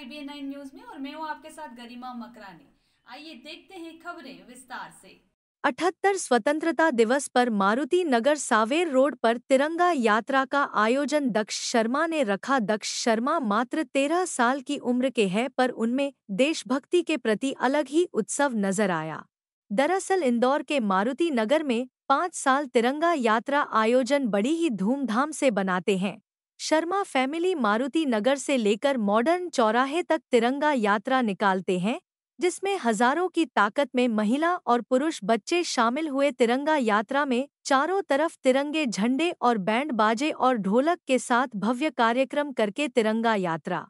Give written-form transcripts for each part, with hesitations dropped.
IBN9 news में और मैं हूँ आपके साथ गरिमा मकरानी। आइए देखते हैं खबरें विस्तार से। 78 स्वतंत्रता दिवस पर मारुति नगर सावेर रोड पर तिरंगा यात्रा का आयोजन दक्ष शर्मा ने रखा। दक्ष शर्मा मात्र 13 साल की उम्र के हैं, पर उनमें देशभक्ति के प्रति अलग ही उत्सव नजर आया। दरअसल इंदौर के मारुति नगर में 5 साल तिरंगा यात्रा आयोजन बड़ी ही धूमधाम से बनाते हैं। शर्मा फैमिली मारुति नगर से लेकर मॉडर्न चौराहे तक तिरंगा यात्रा निकालते हैं, जिसमें हजारों की ताकत में महिला और पुरुष बच्चे शामिल हुए। तिरंगा यात्रा में चारों तरफ तिरंगे झंडे और बैंड बाजे और ढोलक के साथ भव्य कार्यक्रम करके तिरंगा यात्रा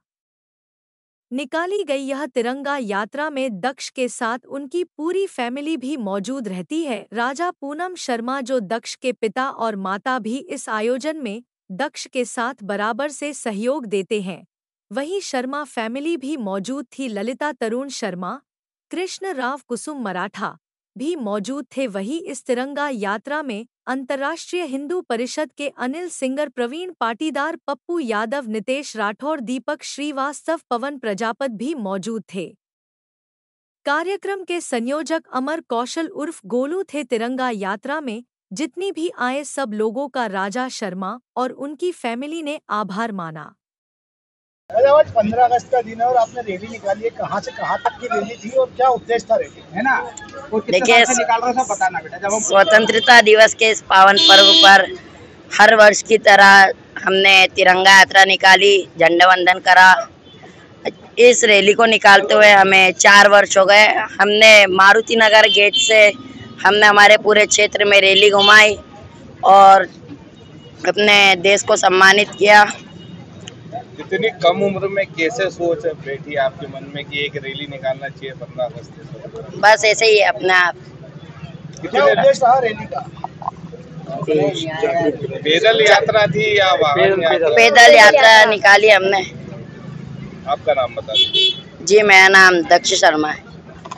निकाली गई। यह तिरंगा यात्रा में दक्ष के साथ उनकी पूरी फैमिली भी मौजूद रहती है। राजा पूनम शर्मा, जो दक्ष के पिता और माता, भी इस आयोजन में दक्ष के साथ बराबर से सहयोग देते हैं। वहीं शर्मा फैमिली भी मौजूद थी। ललिता तरुण शर्मा, कृष्ण राव कुसुम मराठा भी मौजूद थे। वहीं इस तिरंगा यात्रा में अंतर्राष्ट्रीय हिंदू परिषद के अनिल सिंगर, प्रवीण पाटीदार, पप्पू यादव, नितेश राठौर, दीपक श्रीवास्तव, पवन प्रजापत भी मौजूद थे। कार्यक्रम के संयोजक अमर कौशल उर्फ गोलू थे। तिरंगा यात्रा में जितनी भी आए सब लोगों का राजा शर्मा और उनकी फैमिली ने आभार माना। आज 15 अगस्त का दिन है और आपने रैली निकाली है, कहाँ से कहाँ तक की रैली थी और क्या उद्देश्य था रैली, है ना? देखिए, निकाल रहा था बताना बेटा। जब स्वतंत्रता दिवस के इस पावन पर्व पर हर वर्ष की तरह हमने तिरंगा यात्रा निकाली, झंडा वंदन करा। इस रैली को निकालते हुए हमें 4 वर्ष हो गए। हमने मारुति नगर गेट से हमने हमारे पूरे क्षेत्र में रैली घुमाई और अपने देश को सम्मानित किया। इतनी कम उम्र में कैसे सोच बैठी आपके मन में कि एक रैली निकालना चाहिए 15 अगस्त से? बस ऐसे ही अपना क्या उद्देश्य था रैली का? पैदल यात्रा थी या वाहन यात्रा? पैदल यात्रा निकाली हमने। आपका नाम बता दीजिए। जी, मेरा नाम दक्ष शर्मा है।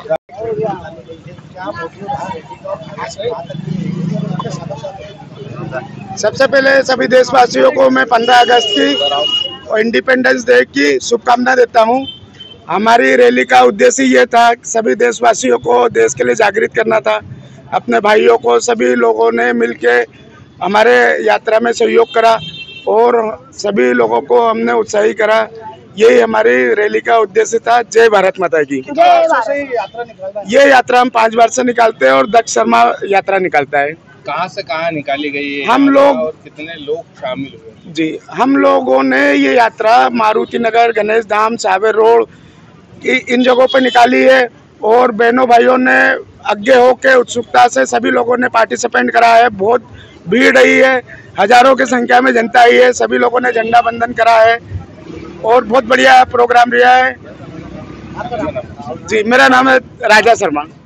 सबसे पहले सभी देशवासियों को मैं 15 अगस्त की और इंडिपेंडेंस डे की शुभकामना देता हूं। हमारी रैली का उद्देश्य ये था सभी देशवासियों को देश के लिए जागृत करना था। अपने भाइयों को सभी लोगों ने मिलके हमारे यात्रा में सहयोग करा और सभी लोगों को हमने उत्साहित करा। यही हमारी रैली का उद्देश्य था। जय भारत माता की। ये यात्रा हम 5 बार से निकालते हैं और दक्ष शर्मा यात्रा निकालता है। कहाँ से कहाँ निकाली गई है? हम लोग और कितने लोग शामिल हुए? जी, हम लोगों ने ये यात्रा मारुति नगर, गणेश धाम, सावेर रोड इन जगहों पर निकाली है और बहनों भाइयों ने आगे होकर उत्सुकता से सभी लोगों ने पार्टिसिपेट करा है। बहुत भीड़ रही है, हजारों की संख्या में जनता आई है। सभी लोगों ने झंडा बंधन करा है और बहुत बढ़िया प्रोग्राम रहा है। जी, मेरा नाम है राजा शर्मा।